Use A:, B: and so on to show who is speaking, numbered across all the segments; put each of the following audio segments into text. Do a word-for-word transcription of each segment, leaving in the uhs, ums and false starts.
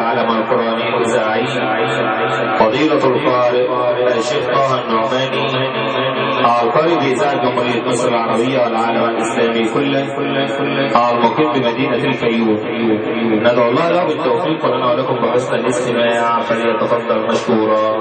A: العلم القرآني الإذاعي فضيلة القارئ الشيخ طه النعماني القارئ بإذاعة جمهورية مصر العربية والعالم الإسلامي كله المقيم بمدينة الفيوم. ندعو الله له بالتوفيق ولنا ولكم بحسن الاستماع، فليتفضل مشكورا.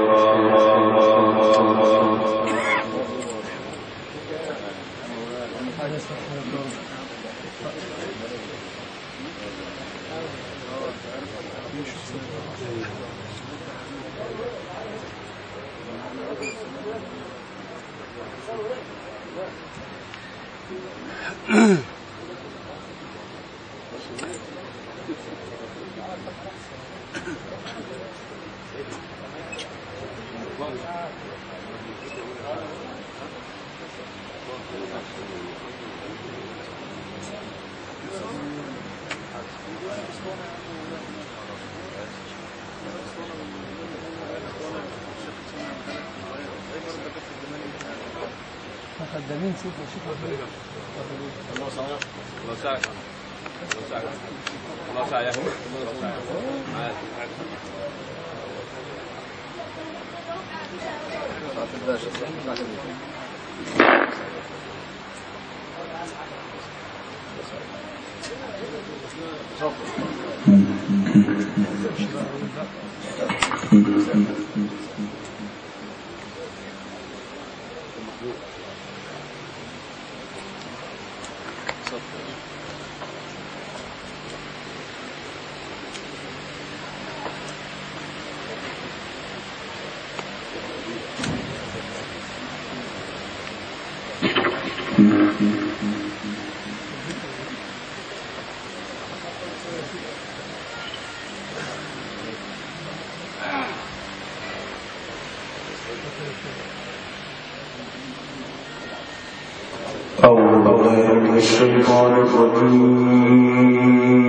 B: خدامين سيف وشيخ الله يسعدك الله يسعدك الله يسعدك الله يسعدك.
C: أعوذ بالله من الشيطان الرجيم.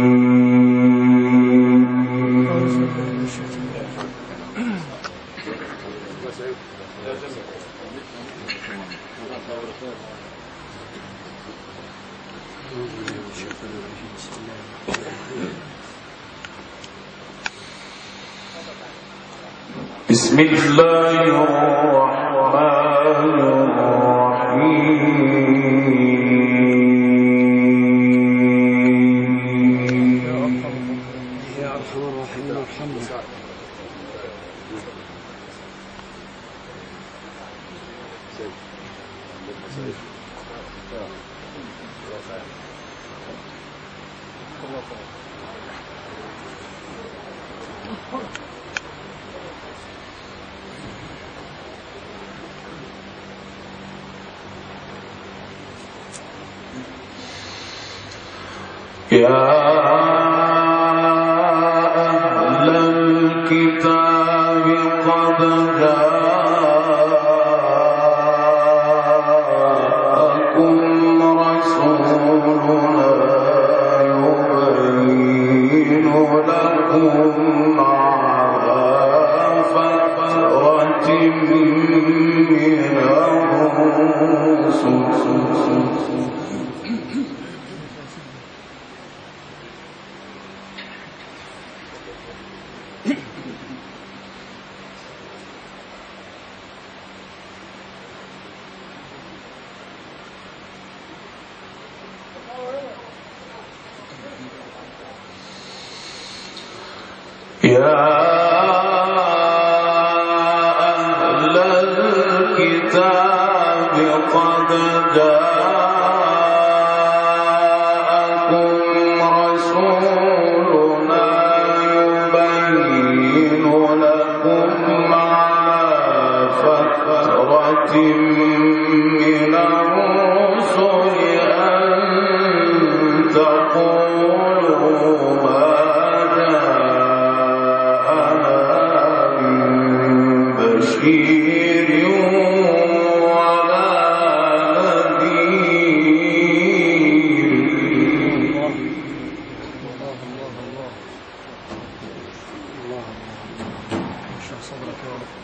C: بسم الله الرحمن الرحيم.
B: يا أرحم الراحمين ارحمنا.
C: يا أهل الكتاب قد جاءكم رسولنا يبين لكم على فترة من الرسل يا أهل الكتاب قد جاءكم رسولنا يبين لكم على فترة من الرسل أن تقولوا ما بشير ولا نذير.
B: الله الله الله الله اشرح صدرك يا رب.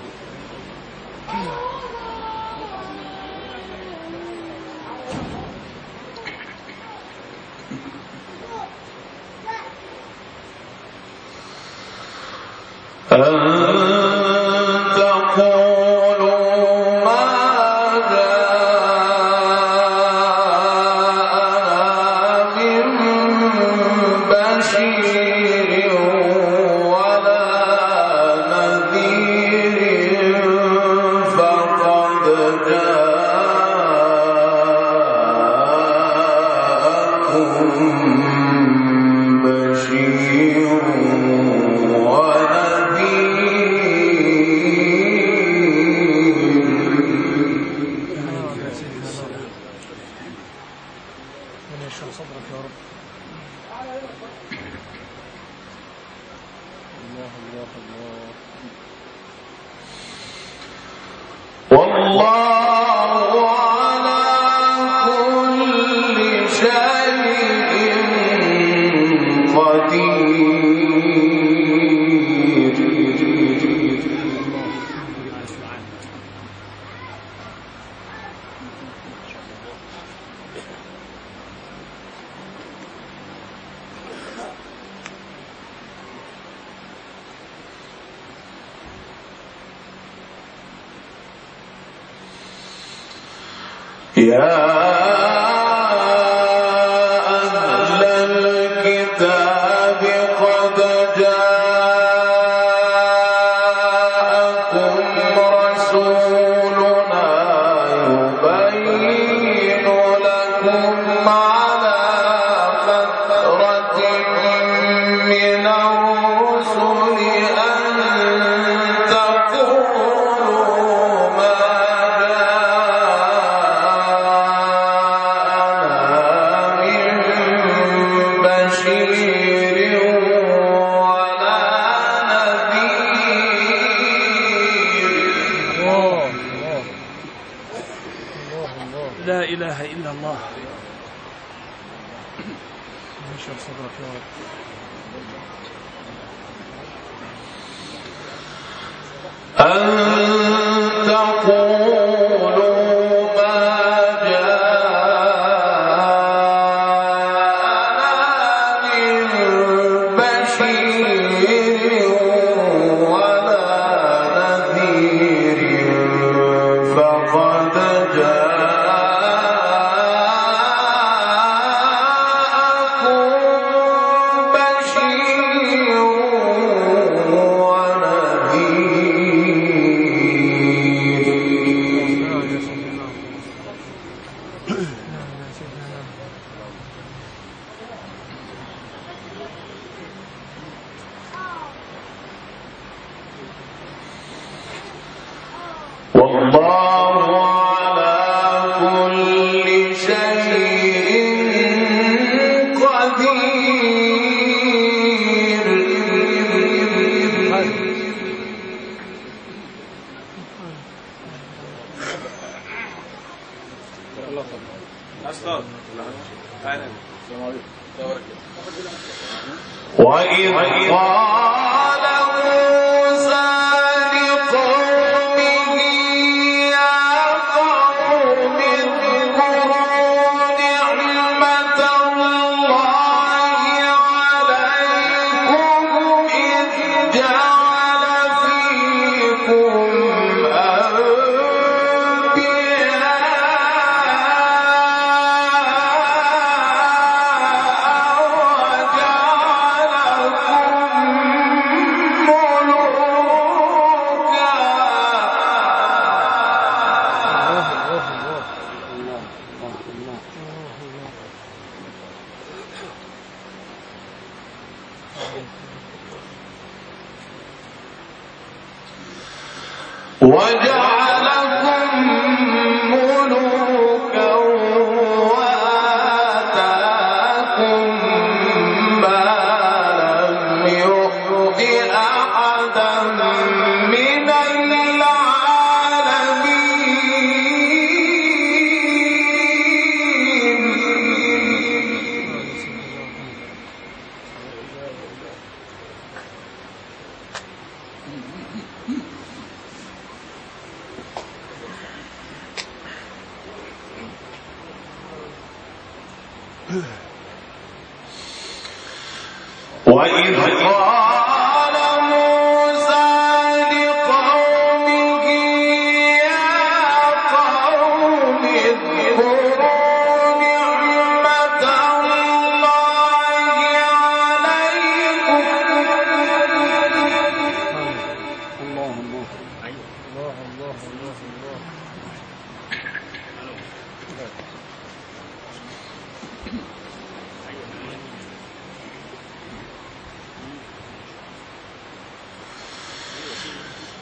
C: وإذ قال موسى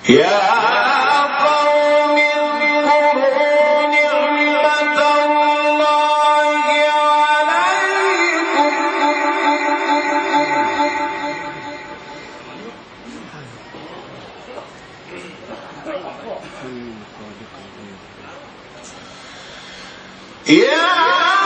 C: يا قوم اذكروا نعمة الله عليكم يا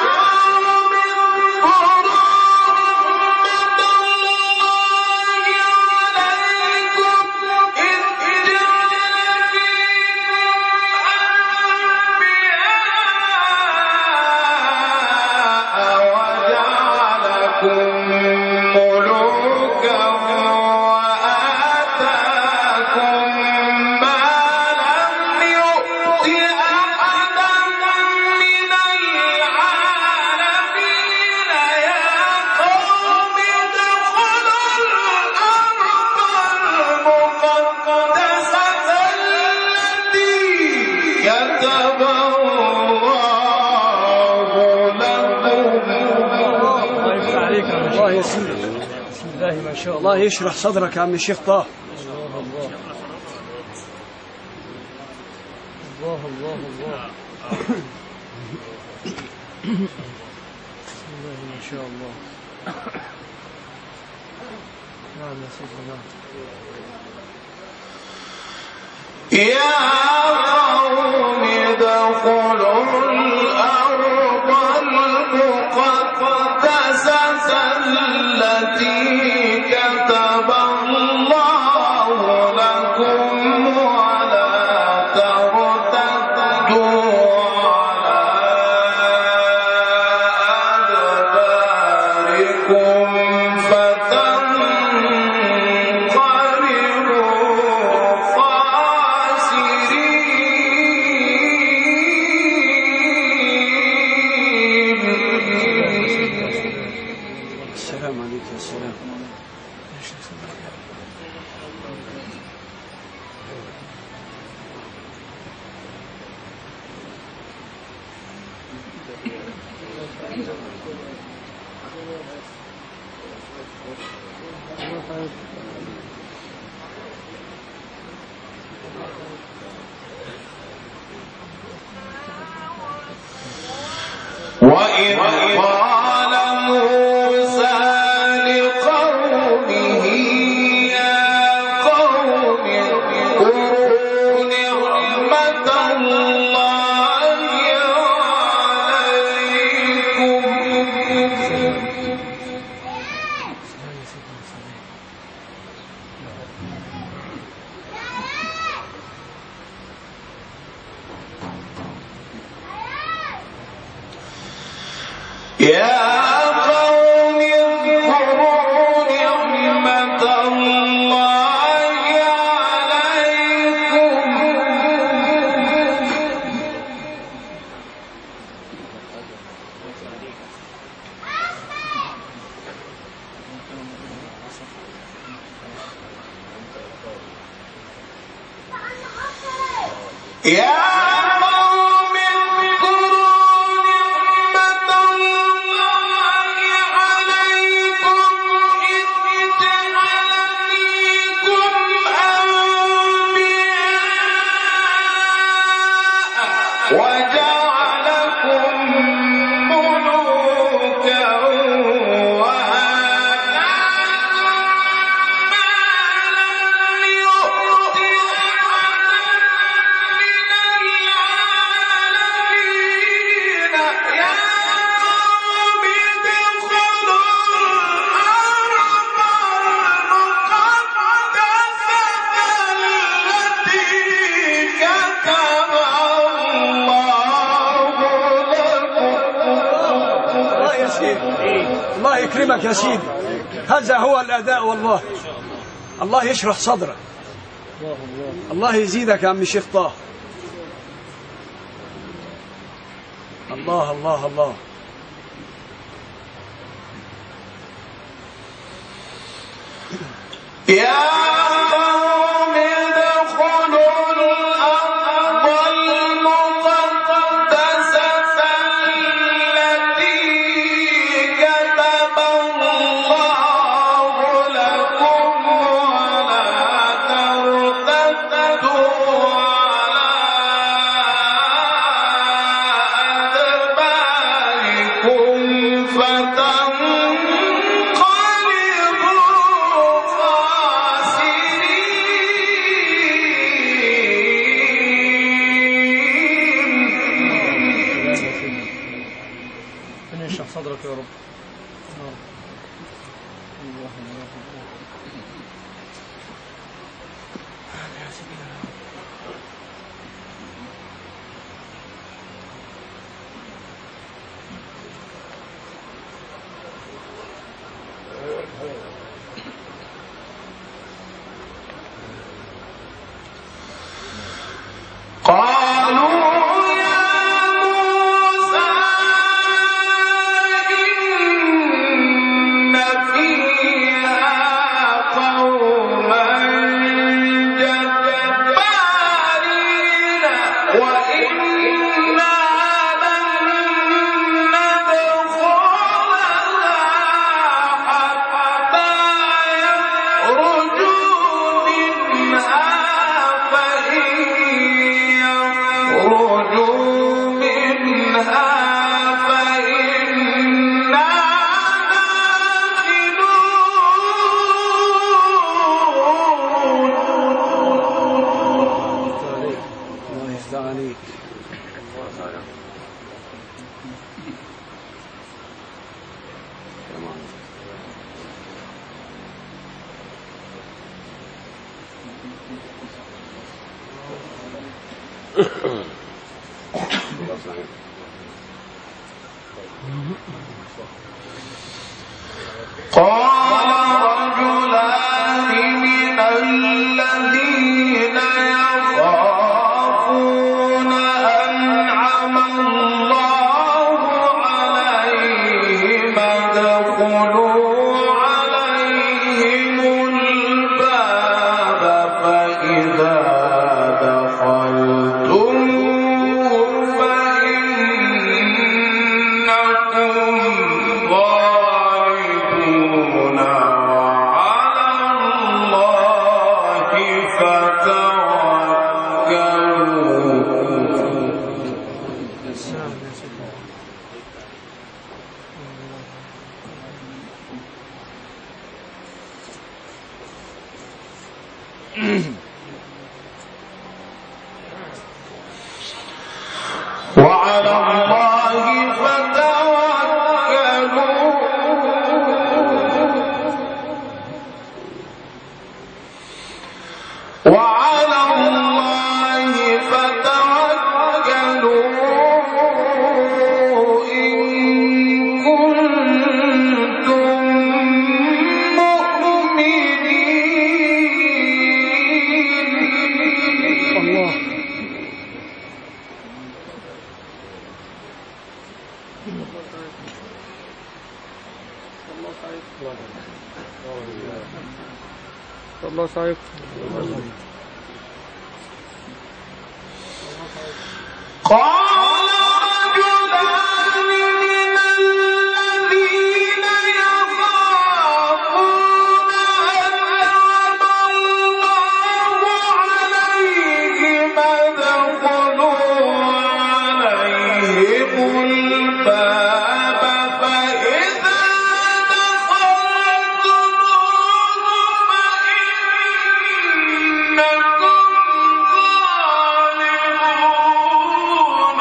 B: ما شاء الله يشرح صدرك يا عم الشيخ طه. الله الله الله الله الله بسم الله ما شاء الله. نعم يا سيدنا.
C: يا قوم ادخلوا الأرض المقدسة التي كتب الله لكم ولا ترتدوا على أدباركم فتنقلبوا خاسرين.
B: السلام عليك يا سلام.
C: وإذ قال موسى لقومه يا قوم اذكروا نعمة الله عليكم يا قوم اذكروا نعمة الله عليكم يا وجعلكم ملوكا وآتاكم ما لم يؤت أحدا من العالمين. يا قوم ادخلوا الأرض المقدسة التي كتب
B: الله يكرمك يا سيدي. هذا هو الأداء والله. الله يشرح صدرك. الله يزيدك يا عم الشيخ طه. الله الله الله.
C: يا قوم ادخلوا الأرض المقدسة التي كتب الله لكم ولا ترتدوا
D: الله صحيح.
C: قال رجلان من الذين يخافون أنعم الله عليهم ادخلوا عليهم الباب فإذا دخلتموه فإنكم غالبون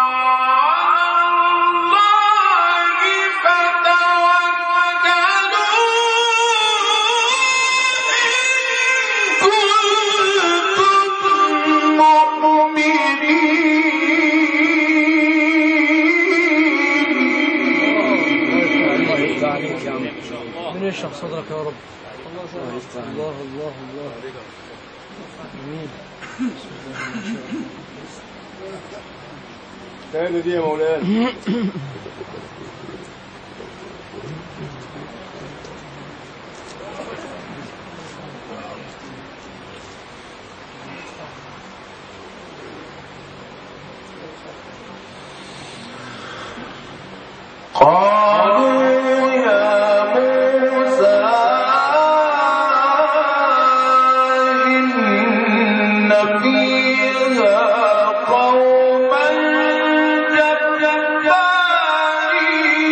D: من يشرح صدرك يا رب. الله الله الله امين.
E: تاني دي يا مولانا.
C: قالوا يا موسى إن فيها قوما جبارين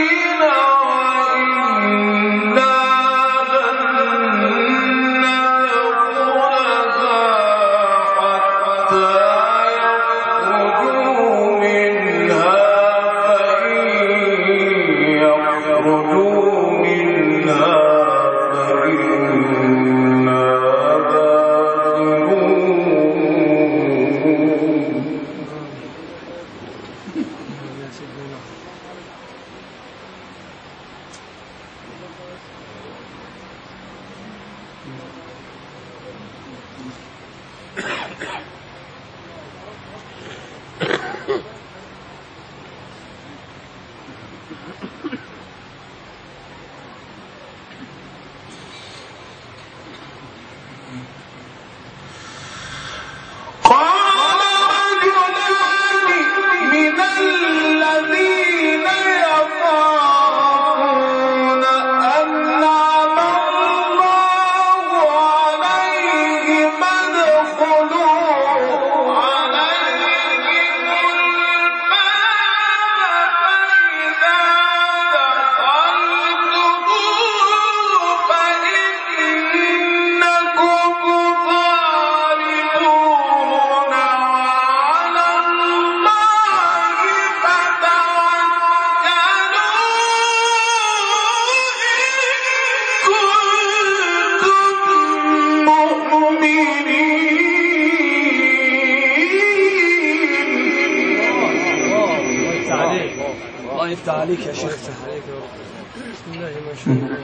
B: الله يفتح عليك يا شيخ.
D: بسم الله ما شاء الله.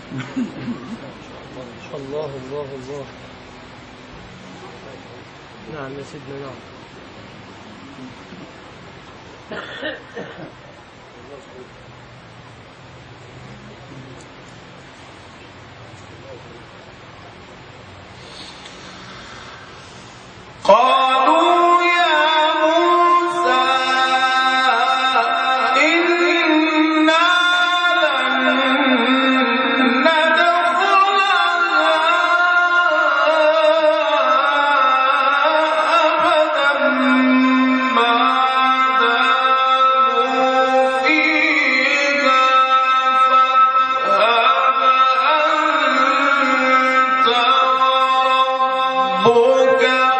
D: الله الله الله. نعم يا سيدنا نعم.
C: قالوا يا موسى إنا لن ندخلها أبدا ما داموا فيها فاذهب أنت وربك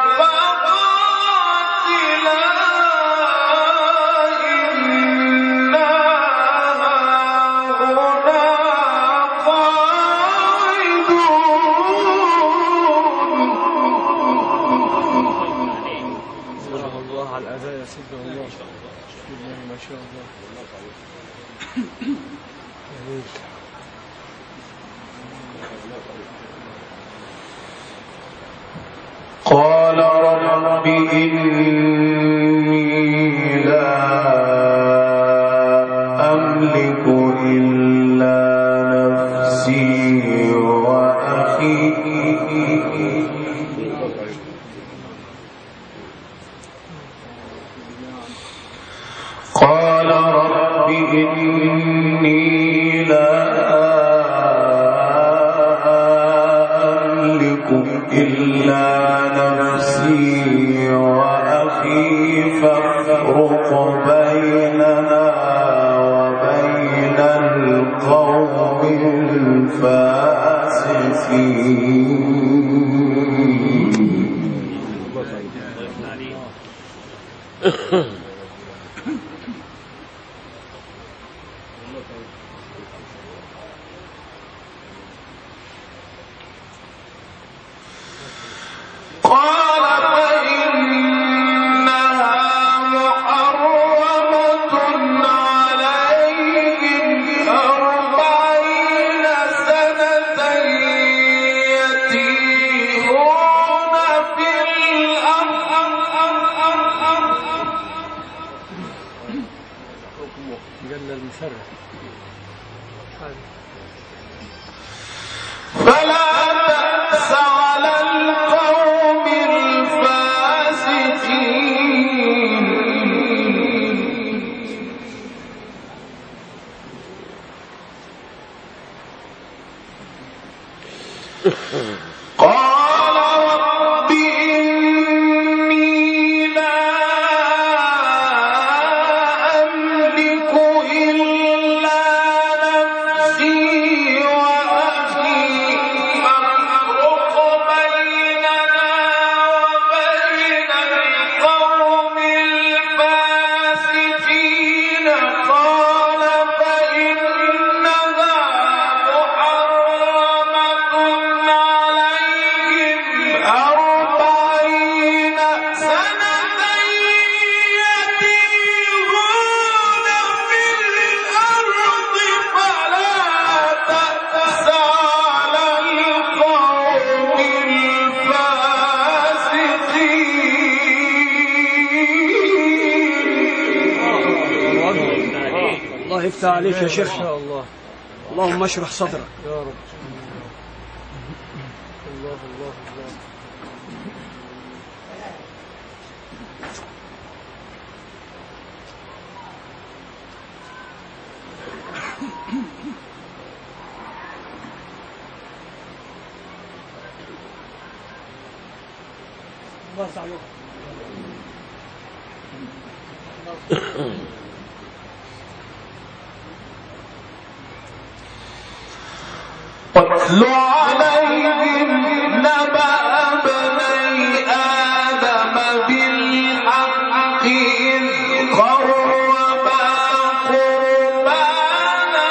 D: ما شاء الله.
C: قال رب إني لا أملك إلا نفسي وأخي قال رب إني لا أملك إلا نفسي وأخي فافرق بيننا وبين القوم الفاسقين. قال فإنها محرمة عليهم أربعين سنة يتيهون في الأرض
D: جل المشرع.
C: فلا تأس على القوم الفاسقين. قال رب إني لا أملك إلا نفسي وأخي فافرق بيننا وبين القوم الفاسقين. قال فإنها محرمة عليهم
B: يفتح عليك يا شيخ.
D: إن شاء الله.
B: اللهم اشرح صدرك
D: يا رب. الله الله الله.
B: الله يسعدك.
C: واتل عليهم نبأ ابني آدم بالحق إذ قربا قربانا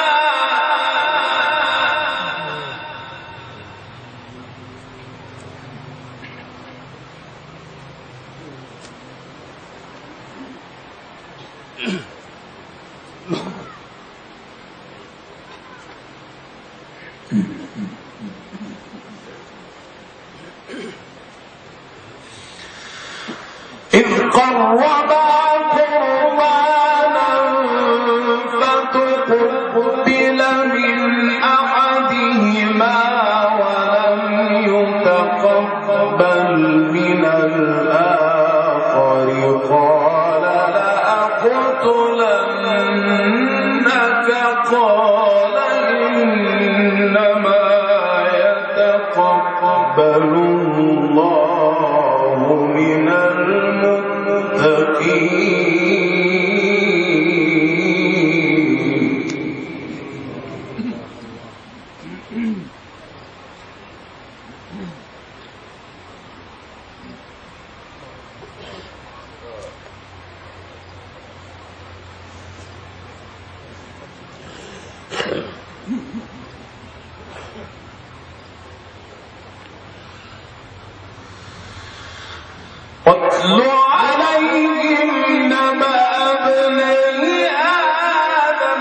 C: إذ قربا قربانا فتقبل من أحدهما ولم يتقبل من الآخر قال لأقتلنك قال إنما يتقبل الله من المتقين. واتل عليهم نبأ ابني آدم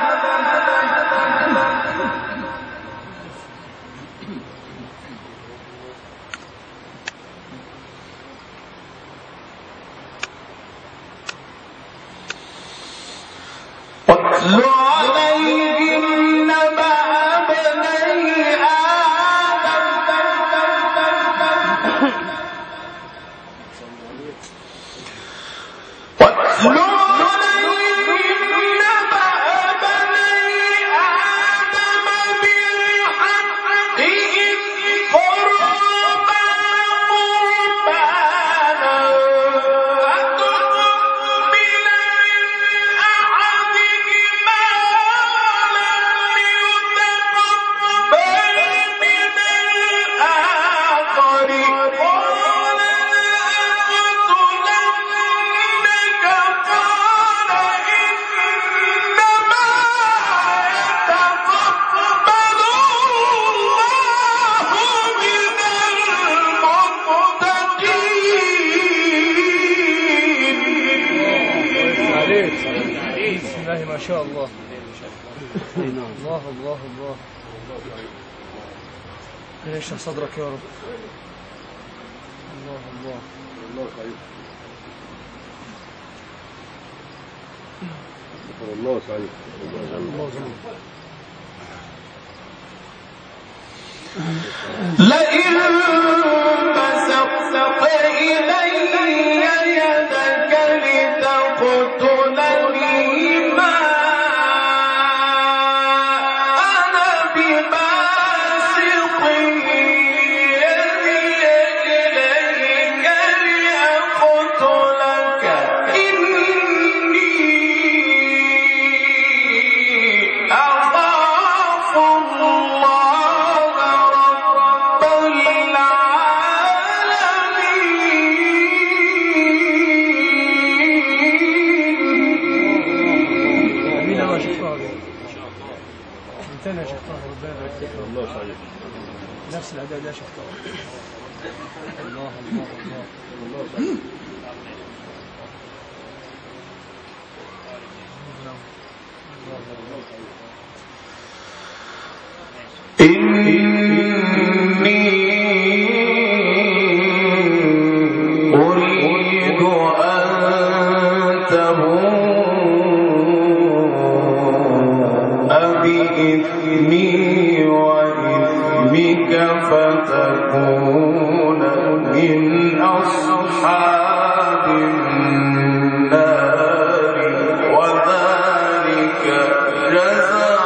C: واتل عليهم نبأ ابني آدم واتل عليهم نبأ بني آدم بالحق إذ قربا قربانا فتقبل من أحدهما ولم يتقبل من الآخر قال لأقتلنك قال إنما يتقبل الله من المتقين.
D: عليك. بسم الله ما شاء الله. الله الله الله. اشرح صدرك يا رب. الله الله.
E: الله سعيد. الله سعيد.
D: الله سعيد.
C: لئن بسطت إلي يدك لتقتلني ما أنا بباسط يدي إليك لأقتلك إني أخاف الله رب العالمين.
D: مين ما شفتها دي؟ انت انا شفتها ربنا يبارك فيك.
E: الله سعيد.
D: نفس الاداء ده شفتها. الله الله الله.
E: الله سعيد.
C: إني أريد أن تبوء يكون من أصحاب النار وذلك جزاء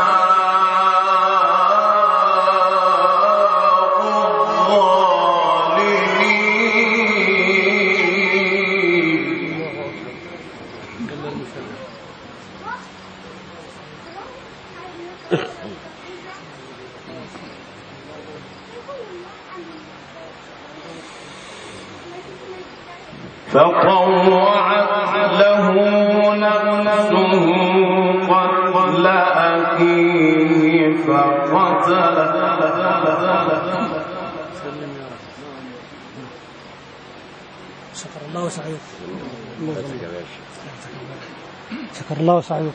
C: فطوعت له نفسه قتل أخيه فقتله
F: شكر الله سعيد شكر الله سعيد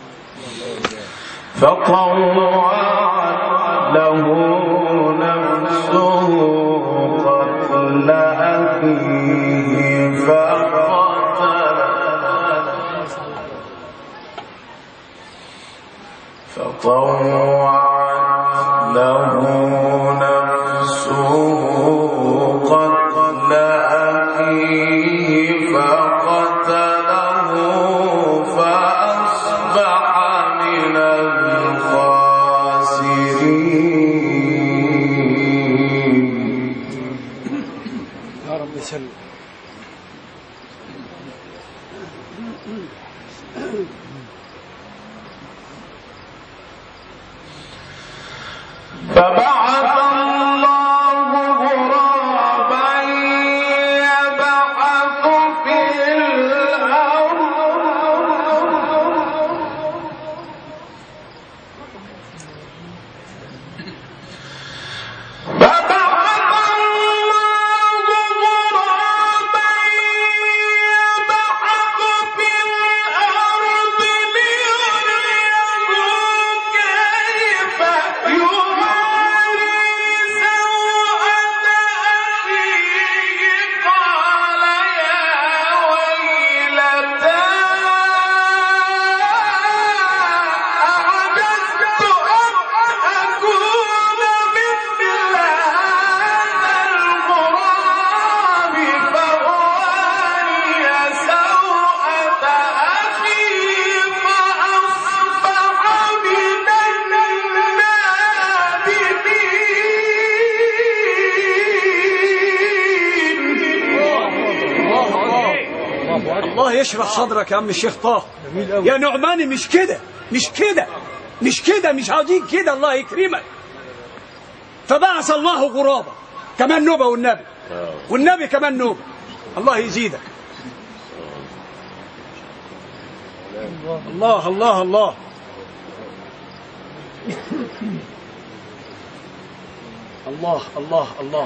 C: فطوعت له نفسه قتل أخيه فطوعت له نفسه قتل أخيه فقتله فأصبح من الخاسرين.
B: يا رب سلم.
C: فبعث الله غرابا يبحث في الأرض فبعث الله غرابا يبحث في الأرض ليريه كيف
B: الله يشرح صدرك يا عم الشيخ طه. يا نعماني مش كده مش كده مش كده مش عاوزين كده، الله يكرمك. فبعث الله غرابا، كمان نوبة، والنبي والنبي كمان نوبة، الله يزيدك. الله الله الله الله الله الله.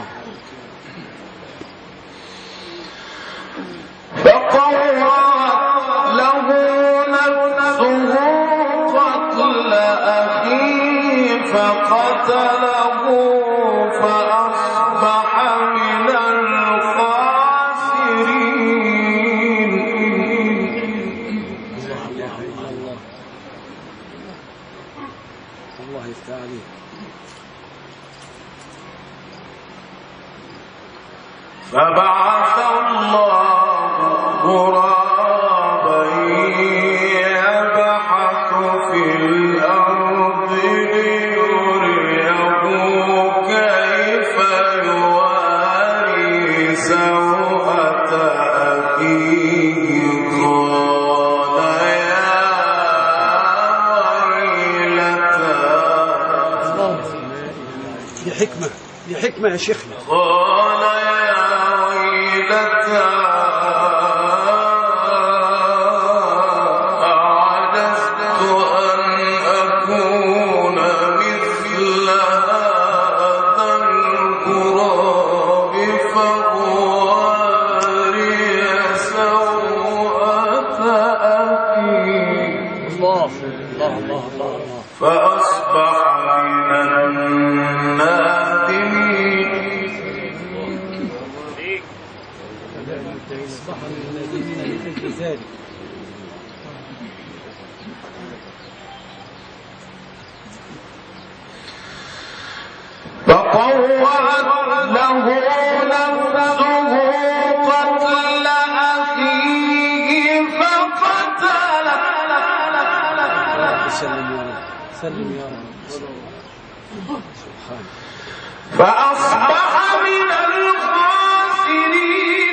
C: فطوعت له نفسه قتل أخيه فقتله فأصبح من الخاسرين.
B: الله يفتح عليك.
C: فبعث الله غرابا يبحث في الأرض ليريه كيف يواري سوءة أخيه قال يا ويلتى.
B: دي حكمة دي حكمة يا شيخنا.
C: قال يا ويلتى أعجزت أن أكون مثل هذا الغراب فأواري سوءة أخي.
B: الله الله الله الله.
C: فأصبح من النادمين. فطوعت له
D: سلم يا رب.
C: فأصبح من الخاسرين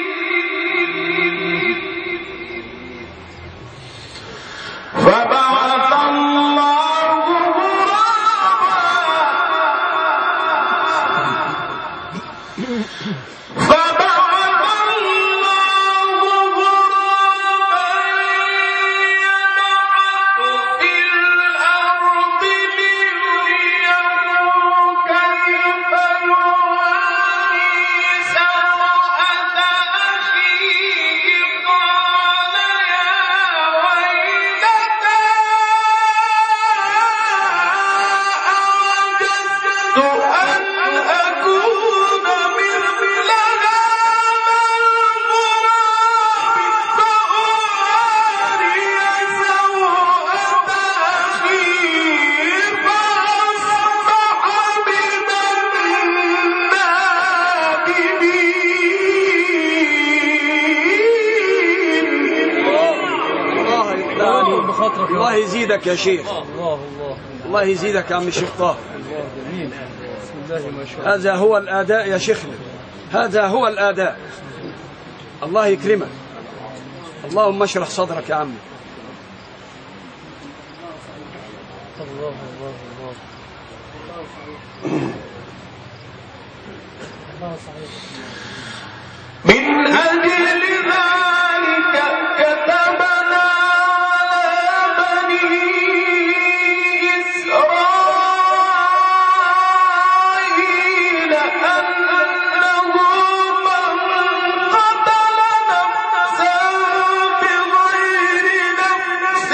C: فبعث الله غرابا فبعث الله غرابا يبحث في الأرض ليريه كيف يواري سوءة أخيه قال يا ويلتى أعجزت أن أكون مثل هذا الغراب فأواري سوءة أخي فأصبح من النادمين.
B: الله
D: بخاطرك يا
B: الله
D: رب.
B: يزيدك يا شيخ.
D: الله الله
B: الله يزيدك يا عم الشيخ طه.
D: الله جميل. بسم الله ما شاء الله.
B: هذا هو الآداء يا شيخنا، هذا هو الآداء. الله يكرمك. اللهم اشرح صدرك يا عمي.
D: الله الله الله.
C: من أجل ذلك كتبنا على بني إسرائيل أنه من قتل نفسا بغير نفس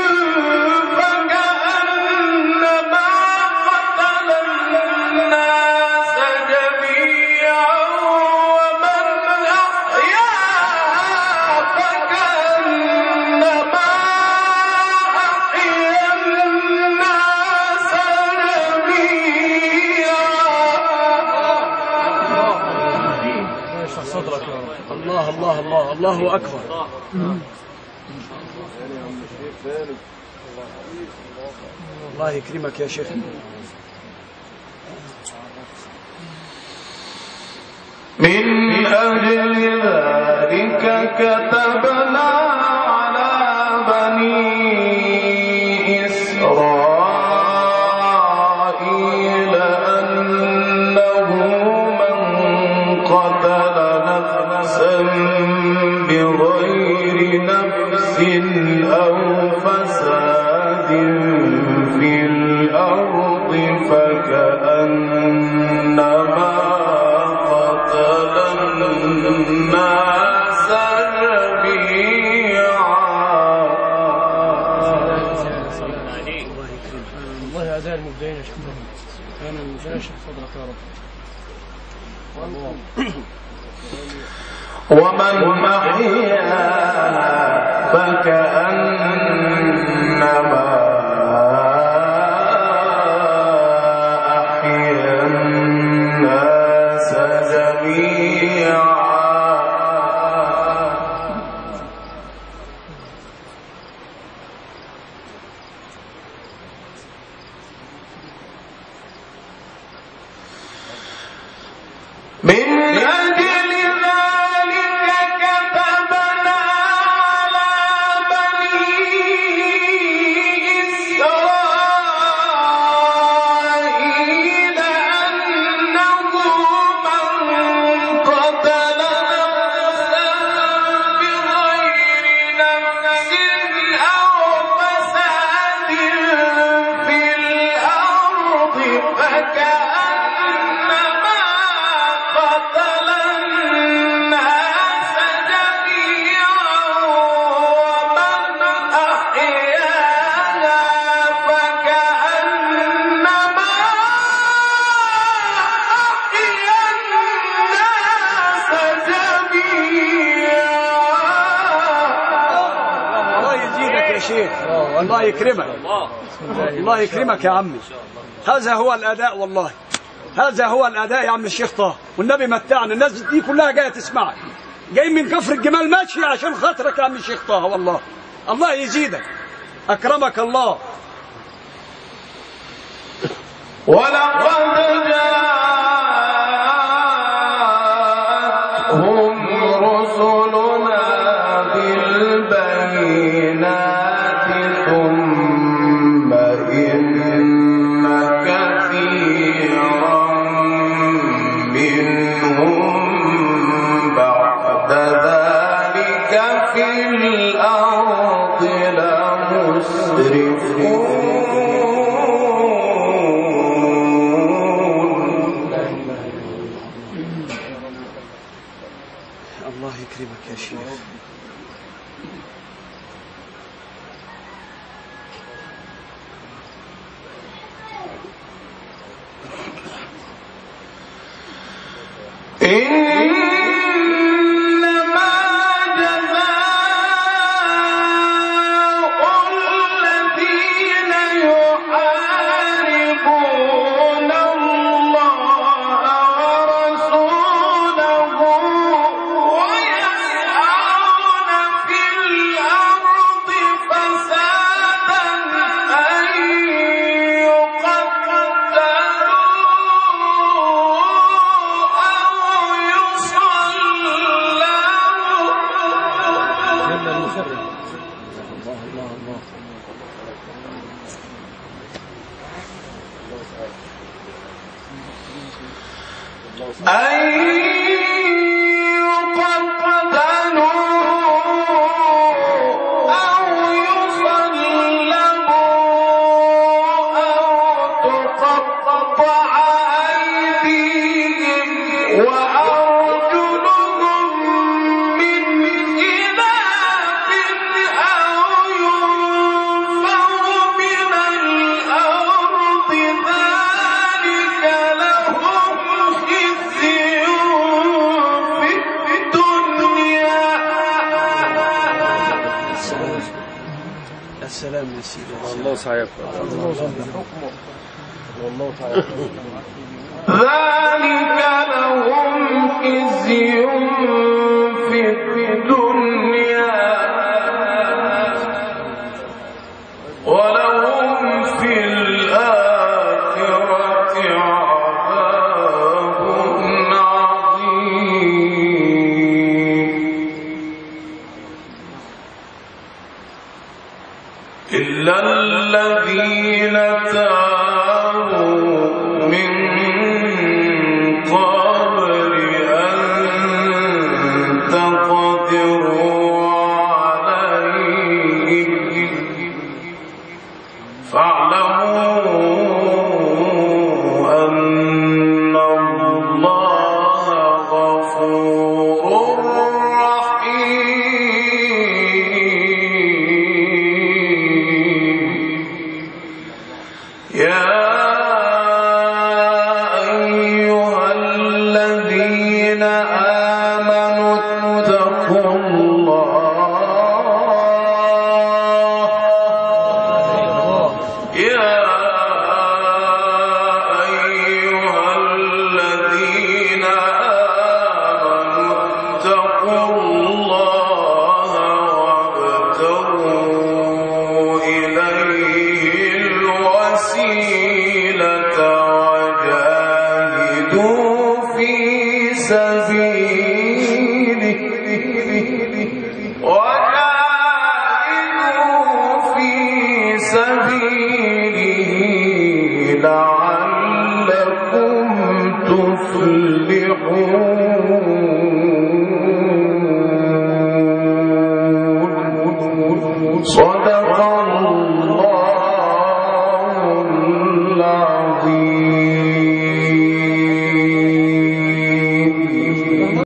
C: فكأنما قتل الناس جميعا ومن أحياها فكأنما أحيا الناس جميعا.
D: الله يشرح صدرك يا رب.
B: الله الله الله الله أكبر. الله يكرمك يا شيخ.
C: من أجل ذلك كتبنا على بني إسرائيل أنه من قتل نفسا بغير نفس أو فساد في الأرض فكأنما قتل الناس جميعا.
D: والله أداء المبدعين يا شيخ طه. أنا ربنا يشرح صدرك يا رب. الله.
C: ومن أحياها فكأنما أحيا الناس جميعا. من أجل ذلك كتبنا على بني إسرائيل أنه من قتل نفسا بغير نفس أو فساد في الأرض فكأنما قتل الناس جميعا ومن أحياها فكأنما أحيا الناس جميعا.
B: الله يزيدك يا شيخ. الله يكرمك. الله يكرمك يا عمي. هذا هو الأداء والله. هذا هو الأداء يا عم الشيخ طه. والنبي متعنا. الناس دي كلها جايه تسمعك. جاي من كفر الجمال ماشي عشان خاطرك يا عم الشيخ طه والله. الله يزيدك. أكرمك الله.
C: ولقد جاءتهم رسلنا بالبينات ثم إن كثيرا منهم بعد ذلك في الأرض لمسرفون.
B: الله يكرمك يا شيخ.
C: إنما جزاء الذين يحاربون الله ورسوله ويسعون في الأرض فسادا أن يقتلوا أن يقتلوا أو يصلبوا أو تقطع أيديهم وأرجلهم من خلاف أو ينفوا من الأرض ذلك لهم خزي في الدنيا.
B: السلام يا سيدي.
E: الله صحيح والله تعالى
C: ذلك لهم خزي في الدنيا ولهم في الآخرة عذاب عظيم. إلا الذين تابوا من قبل أن تقدروا عليهم فاعلموا أن الله غفور رحيم. يا أيها الذين آمنوا اتقوا الله. يا أيها الذين آمنوا اتقوا الله وابتغوا إليه الوسيلة وجاهدوا في سبيله وجاهدوا في سبيله لعلكم تفلحون. صدق الله